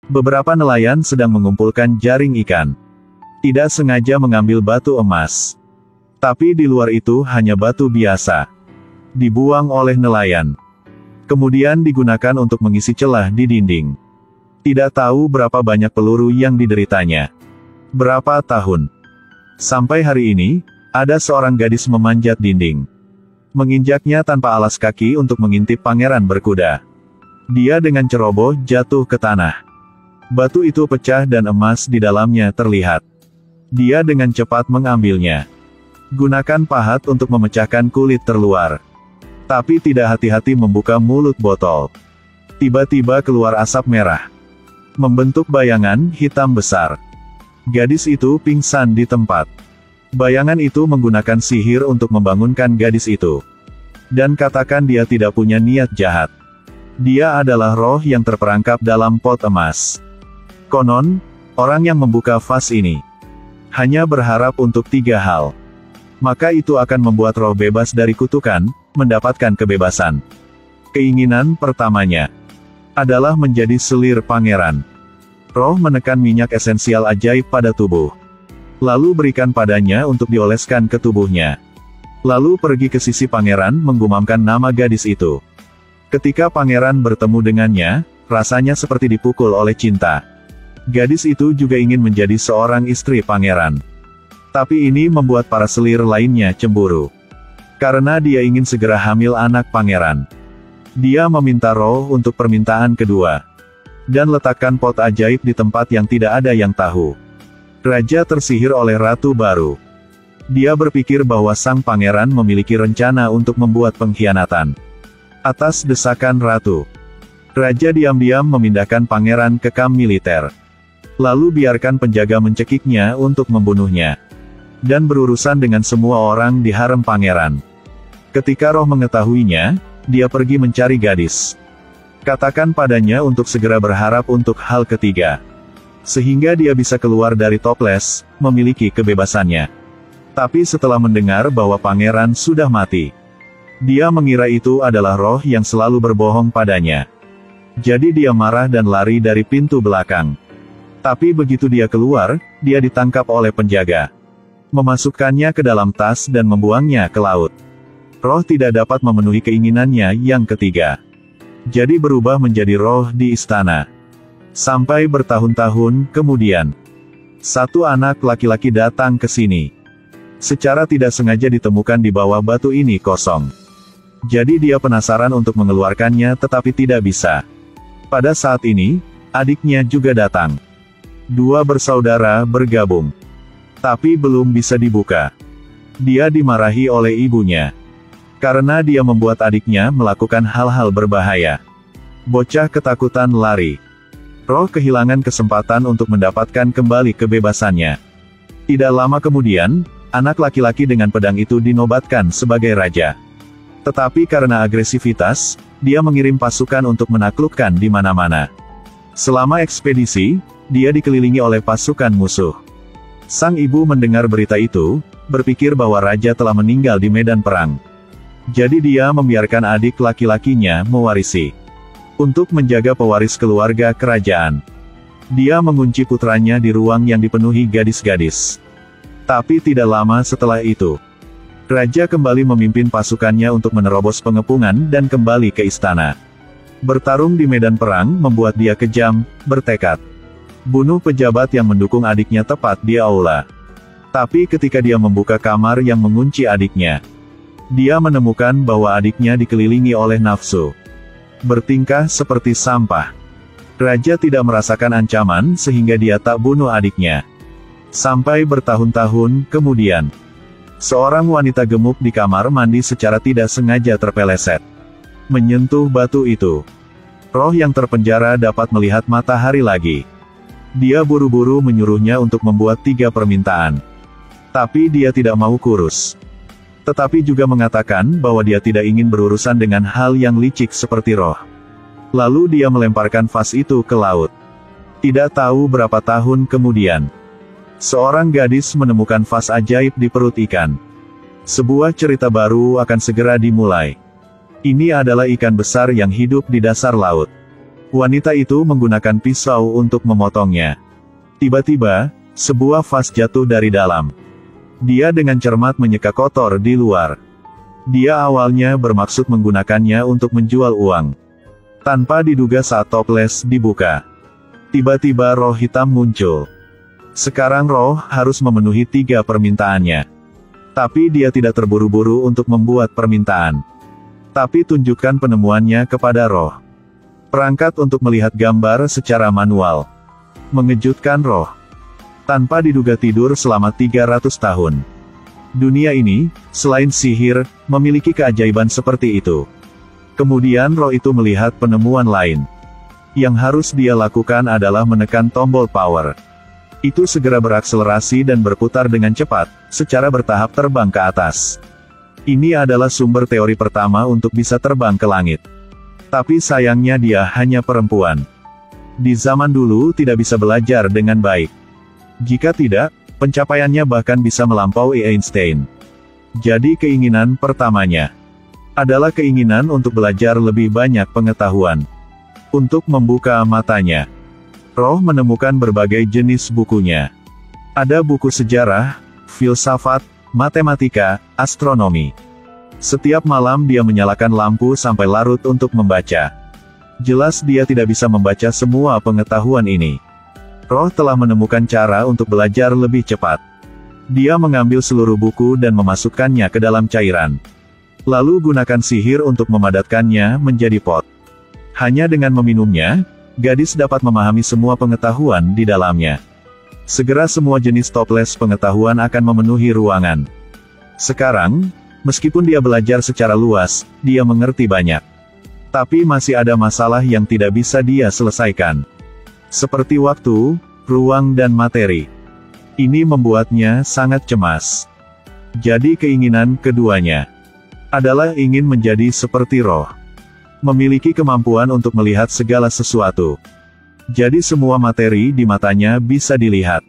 Beberapa nelayan sedang mengumpulkan jaring ikan. Tidak sengaja mengambil batu emas. Tapi di luar itu hanya batu biasa. Dibuang oleh nelayan. Kemudian digunakan untuk mengisi celah di dinding. Tidak tahu berapa banyak peluru yang dideritanya. Berapa tahun. Sampai hari ini, ada seorang gadis memanjat dinding. Menginjaknya tanpa alas kaki untuk mengintip pangeran berkuda. Dia dengan ceroboh jatuh ke tanah. Batu itu pecah dan emas di dalamnya terlihat. Dia dengan cepat mengambilnya. Gunakan pahat untuk memecahkan kulit terluar. Tapi tidak hati-hati membuka mulut botol. Tiba-tiba keluar asap merah. Membentuk bayangan hitam besar. Gadis itu pingsan di tempat. Bayangan itu menggunakan sihir untuk membangunkan gadis itu. Dan katakan dia tidak punya niat jahat. Dia adalah roh yang terperangkap dalam pot emas. Konon, orang yang membuka vas ini hanya berharap untuk 3 hal. Maka itu akan membuat roh bebas dari kutukan, mendapatkan kebebasan. Keinginan pertamanya adalah menjadi selir pangeran. Roh menekan minyak esensial ajaib pada tubuh. Lalu berikan padanya untuk dioleskan ke tubuhnya. Lalu pergi ke sisi pangeran menggumamkan nama gadis itu. Ketika pangeran bertemu dengannya, rasanya seperti dipukul oleh cinta. Gadis itu juga ingin menjadi seorang istri pangeran. Tapi ini membuat para selir lainnya cemburu. Karena dia ingin segera hamil anak pangeran. Dia meminta roh untuk permintaan kedua. Dan letakkan pot ajaib di tempat yang tidak ada yang tahu. Raja tersihir oleh ratu baru. Dia berpikir bahwa sang pangeran memiliki rencana untuk membuat pengkhianatan. Atas desakan ratu, raja diam-diam memindahkan pangeran ke kamp militer. Lalu biarkan penjaga mencekiknya untuk membunuhnya. Dan berurusan dengan semua orang di harem pangeran. Ketika roh mengetahuinya, dia pergi mencari gadis. Katakan padanya untuk segera berharap untuk hal ketiga. Sehingga dia bisa keluar dari toples, memiliki kebebasannya. Tapi setelah mendengar bahwa pangeran sudah mati, dia mengira itu adalah roh yang selalu berbohong padanya. Jadi dia marah dan lari dari pintu belakang. Tapi begitu dia keluar, dia ditangkap oleh penjaga. Memasukkannya ke dalam tas dan membuangnya ke laut. Roh tidak dapat memenuhi keinginannya yang ketiga. Jadi berubah menjadi roh di istana. Sampai bertahun-tahun kemudian, satu anak laki-laki datang ke sini. Secara tidak sengaja ditemukan di bawah batu ini kosong. Jadi dia penasaran untuk mengeluarkannya tetapi tidak bisa. Pada saat ini, adiknya juga datang. 2 bersaudara bergabung. Tapi belum bisa dibuka. Dia dimarahi oleh ibunya. Karena dia membuat adiknya melakukan hal-hal berbahaya. Bocah ketakutan lari. Roh kehilangan kesempatan untuk mendapatkan kembali kebebasannya. Tidak lama kemudian, anak laki-laki dengan pedang itu dinobatkan sebagai raja. Tetapi karena agresivitas, dia mengirim pasukan untuk menaklukkan di mana-mana. Selama ekspedisi, dia dikelilingi oleh pasukan musuh. Sang ibu mendengar berita itu, berpikir bahwa raja telah meninggal di medan perang. Jadi dia membiarkan adik laki-lakinya mewarisi. Untuk menjaga pewaris keluarga kerajaan. Dia mengunci putranya di ruang yang dipenuhi gadis-gadis. Tapi tidak lama setelah itu, raja kembali memimpin pasukannya untuk menerobos pengepungan dan kembali ke istana. Bertarung di medan perang membuat dia kejam, bertekad bunuh pejabat yang mendukung adiknya tepat di aula. Tapi ketika dia membuka kamar yang mengunci adiknya, dia menemukan bahwa adiknya dikelilingi oleh nafsu. Bertingkah seperti sampah. Raja tidak merasakan ancaman sehingga dia tak bunuh adiknya. Sampai bertahun-tahun kemudian, seorang wanita gemuk di kamar mandi secara tidak sengaja terpeleset. Menyentuh batu itu. Roh yang terpenjara dapat melihat matahari lagi. Dia buru-buru menyuruhnya untuk membuat 3 permintaan. Tapi dia tidak mau kurus. Tetapi juga mengatakan bahwa dia tidak ingin berurusan dengan hal yang licik seperti roh. Lalu dia melemparkan vas itu ke laut. Tidak tahu berapa tahun kemudian, seorang gadis menemukan vas ajaib di perut ikan. Sebuah cerita baru akan segera dimulai. Ini adalah ikan besar yang hidup di dasar laut. Wanita itu menggunakan pisau untuk memotongnya. Tiba-tiba, sebuah vas jatuh dari dalam. Dia dengan cermat menyeka kotor di luar. Dia awalnya bermaksud menggunakannya untuk menjual uang. Tanpa diduga saat toples dibuka, tiba-tiba roh hitam muncul. Sekarang roh harus memenuhi 3 permintaannya. Tapi dia tidak terburu-buru untuk membuat permintaan. Tapi tunjukkan penemuannya kepada roh. Perangkat untuk melihat gambar secara manual. Mengejutkan roh. Tanpa diduga tidur selama 300 tahun. Dunia ini, selain sihir, memiliki keajaiban seperti itu. Kemudian roh itu melihat penemuan lain. Yang harus dia lakukan adalah menekan tombol power. Itu segera berakselerasi dan berputar dengan cepat, secara bertahap terbang ke atas. Ini adalah sumber teori pertama untuk bisa terbang ke langit. Tapi sayangnya dia hanya perempuan. Di zaman dulu tidak bisa belajar dengan baik. Jika tidak, pencapaiannya bahkan bisa melampaui Einstein. Jadi keinginan pertamanya adalah keinginan untuk belajar lebih banyak pengetahuan. Untuk membuka matanya, roh menemukan berbagai jenis bukunya. Ada buku sejarah, filsafat, matematika, astronomi. Setiap malam dia menyalakan lampu sampai larut untuk membaca. Jelas dia tidak bisa membaca semua pengetahuan ini. Roh telah menemukan cara untuk belajar lebih cepat. Dia mengambil seluruh buku dan memasukkannya ke dalam cairan. Lalu gunakan sihir untuk memadatkannya menjadi pot. Hanya dengan meminumnya, gadis dapat memahami semua pengetahuan di dalamnya. Segera semua jenis toples pengetahuan akan memenuhi ruangan. Sekarang, meskipun dia belajar secara luas, dia mengerti banyak. Tapi masih ada masalah yang tidak bisa dia selesaikan. Seperti waktu, ruang dan materi. Ini membuatnya sangat cemas. Jadi keinginan keduanya adalah ingin menjadi seperti roh. Memiliki kemampuan untuk melihat segala sesuatu. Jadi semua materi di matanya bisa dilihat.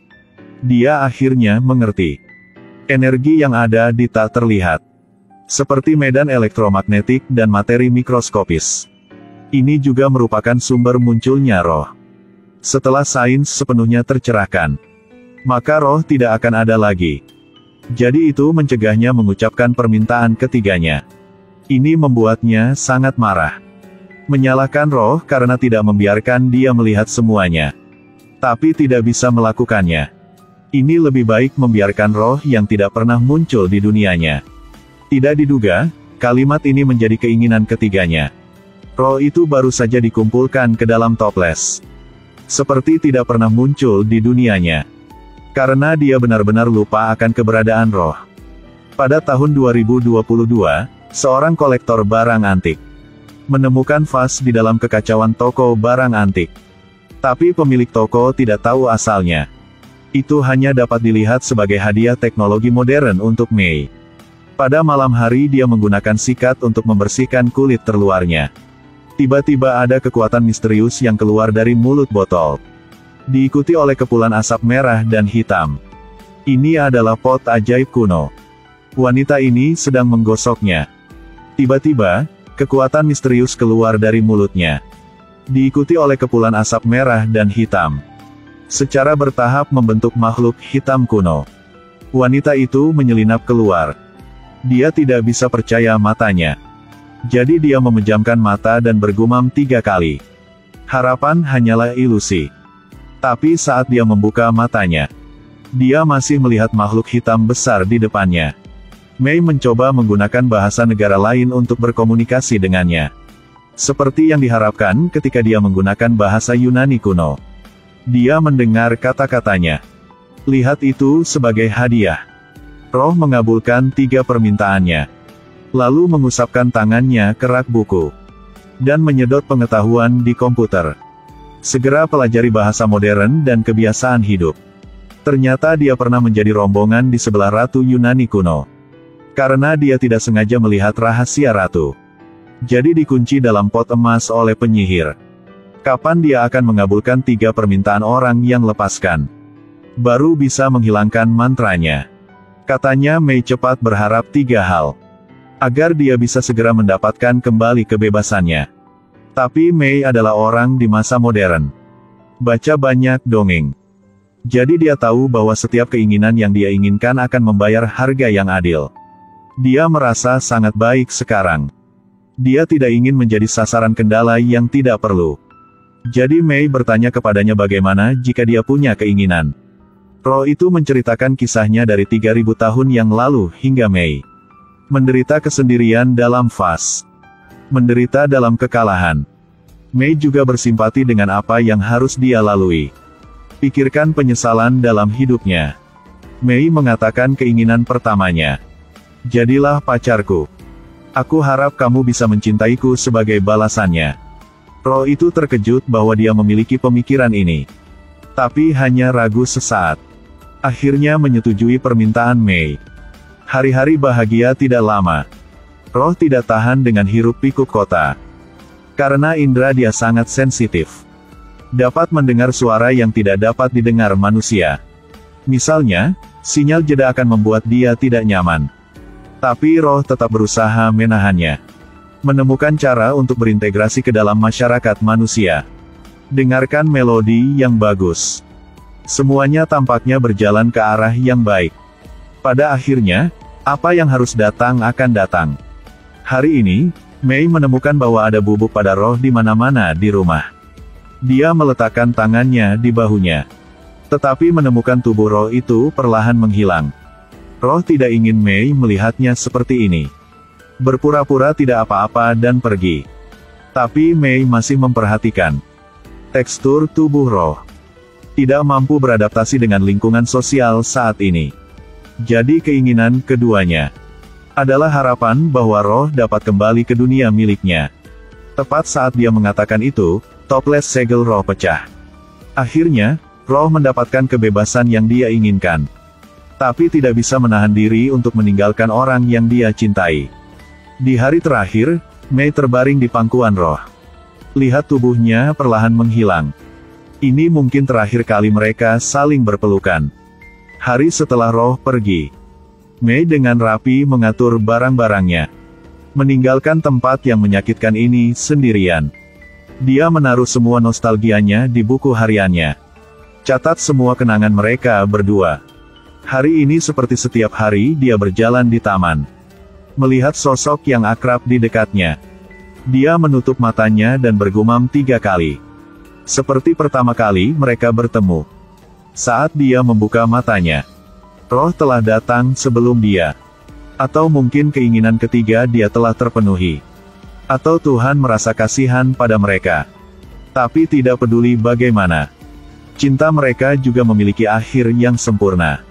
Dia akhirnya mengerti. Energi yang ada di tak terlihat. Seperti medan elektromagnetik dan materi mikroskopis. Ini juga merupakan sumber munculnya roh. Setelah sains sepenuhnya tercerahkan, maka roh tidak akan ada lagi. Jadi itu mencegahnya mengucapkan permintaan ketiganya. Ini membuatnya sangat marah. Menyalahkan roh karena tidak membiarkan dia melihat semuanya. Tapi tidak bisa melakukannya. Ini lebih baik membiarkan roh yang tidak pernah muncul di dunianya. Tidak diduga, kalimat ini menjadi keinginan ketiganya. Roh itu baru saja dikumpulkan ke dalam toples. Seperti tidak pernah muncul di dunianya. Karena dia benar-benar lupa akan keberadaan roh. Pada tahun 2022, seorang kolektor barang antik menemukan vas di dalam kekacauan toko barang antik. Tapi pemilik toko tidak tahu asalnya. Itu hanya dapat dilihat sebagai hadiah teknologi modern untuk Mei. Pada malam hari dia menggunakan sikat untuk membersihkan kulit terluarnya. Tiba-tiba ada kekuatan misterius yang keluar dari mulut botol. Diikuti oleh kepulan asap merah dan hitam. Ini adalah pot ajaib kuno. Wanita ini sedang menggosoknya. Tiba-tiba, kekuatan misterius keluar dari mulutnya. Diikuti oleh kepulan asap merah dan hitam. Secara bertahap membentuk makhluk hitam kuno. Wanita itu menyelinap keluar. Dia tidak bisa percaya matanya. Jadi dia memejamkan mata dan bergumam 3 kali. Harapan hanyalah ilusi. Tapi saat dia membuka matanya, dia masih melihat makhluk hitam besar di depannya. Mei mencoba menggunakan bahasa negara lain untuk berkomunikasi dengannya. Seperti yang diharapkan ketika dia menggunakan bahasa Yunani kuno. Dia mendengar kata-katanya. Lihat itu sebagai hadiah. Roh mengabulkan 3 permintaannya. Lalu mengusapkan tangannya ke rak buku. Dan menyedot pengetahuan di komputer. Segera pelajari bahasa modern dan kebiasaan hidup. Ternyata dia pernah menjadi rombongan di sebelah Ratu Yunani kuno. Karena dia tidak sengaja melihat rahasia Ratu. Jadi dikunci dalam pot emas oleh penyihir. Kapan dia akan mengabulkan 3 permintaan orang yang lepaskan? Baru bisa menghilangkan mantranya. Katanya Mei cepat berharap 3 hal. Agar dia bisa segera mendapatkan kembali kebebasannya. Tapi Mei adalah orang di masa modern. Baca banyak dongeng. Jadi dia tahu bahwa setiap keinginan yang dia inginkan akan membayar harga yang adil. Dia merasa sangat baik sekarang. Dia tidak ingin menjadi sasaran kendala yang tidak perlu. Jadi Mei bertanya kepadanya bagaimana jika dia punya keinginan. Roh itu menceritakan kisahnya dari 3000 tahun yang lalu hingga Mei. Menderita kesendirian dalam fase. Menderita dalam kekalahan. Mei juga bersimpati dengan apa yang harus dia lalui. Pikirkan penyesalan dalam hidupnya. Mei mengatakan keinginan pertamanya. Jadilah pacarku. Aku harap kamu bisa mencintaiku sebagai balasannya. Roh itu terkejut bahwa dia memiliki pemikiran ini. Tapi hanya ragu sesaat. Akhirnya menyetujui permintaan Mei. Hari-hari bahagia tidak lama. Roh tidak tahan dengan hiruk-pikuk kota. Karena indera dia sangat sensitif. Dapat mendengar suara yang tidak dapat didengar manusia. Misalnya, sinyal jeda akan membuat dia tidak nyaman. Tapi Roh tetap berusaha menahannya. Menemukan cara untuk berintegrasi ke dalam masyarakat manusia. Dengarkan melodi yang bagus. Semuanya tampaknya berjalan ke arah yang baik. Pada akhirnya, apa yang harus datang akan datang. Hari ini, Mei menemukan bahwa ada bubuk pada Roh di mana-mana di rumah. Dia meletakkan tangannya di bahunya. Tetapi menemukan tubuh Roh itu perlahan menghilang. Roh tidak ingin Mei melihatnya seperti ini. Berpura-pura tidak apa-apa dan pergi. Tapi Mei masih memperhatikan tekstur tubuh Roh. Tidak mampu beradaptasi dengan lingkungan sosial saat ini. Jadi keinginan keduanya adalah harapan bahwa Roh dapat kembali ke dunia miliknya. Tepat saat dia mengatakan itu, toples segel Roh pecah. Akhirnya, Roh mendapatkan kebebasan yang dia inginkan. Tapi tidak bisa menahan diri untuk meninggalkan orang yang dia cintai. Di hari terakhir, Mei terbaring di pangkuan Roh. Lihat tubuhnya perlahan menghilang. Ini mungkin terakhir kali mereka saling berpelukan. Hari setelah Roh pergi, Mei dengan rapi mengatur barang-barangnya. Meninggalkan tempat yang menyakitkan ini sendirian. Dia menaruh semua nostalgianya di buku hariannya. Catat semua kenangan mereka berdua. Hari ini seperti setiap hari dia berjalan di taman. Melihat sosok yang akrab di dekatnya. Dia menutup matanya dan bergumam 3 kali. Seperti pertama kali mereka bertemu. Saat dia membuka matanya, Roh telah datang sebelum dia. Atau mungkin keinginan ketiga dia telah terpenuhi. Atau Tuhan merasa kasihan pada mereka. Tapi tidak peduli bagaimana. Cinta mereka juga memiliki akhir yang sempurna.